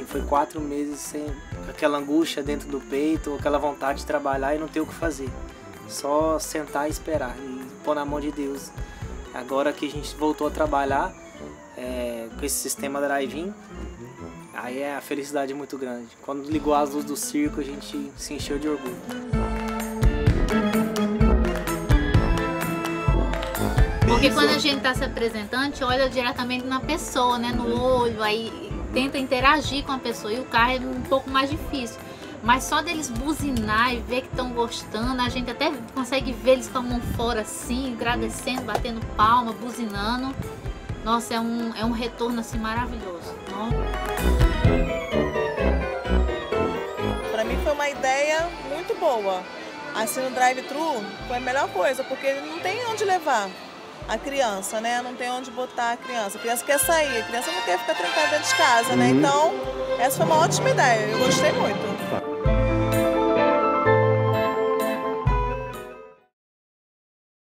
foi 4 meses sem aquela angústia dentro do peito, aquela vontade de trabalhar e não ter o que fazer. Só sentar e esperar e pôr na mão de Deus. Agora que a gente voltou a trabalhar com esse sistema drive-in, aí a felicidade é muito grande. Quando ligou as luzes do circo, a gente se encheu de orgulho. Porque quando a gente está se apresentando, a gente olha diretamente na pessoa, né, no olho, aí tenta interagir com a pessoa, e o carro é um pouco mais difícil. Mas só deles buzinar e ver que estão gostando, a gente até consegue ver eles com a mão fora assim, agradecendo, batendo palma, buzinando. Nossa, é um retorno assim maravilhoso. Para mim foi uma ideia muito boa. Assim, no drive-thru foi a melhor coisa, porque não tem onde levar a criança, né? Não tem onde botar a criança quer sair, a criança não quer ficar trancada dentro de casa, né? Então, essa foi uma ótima ideia, eu gostei muito.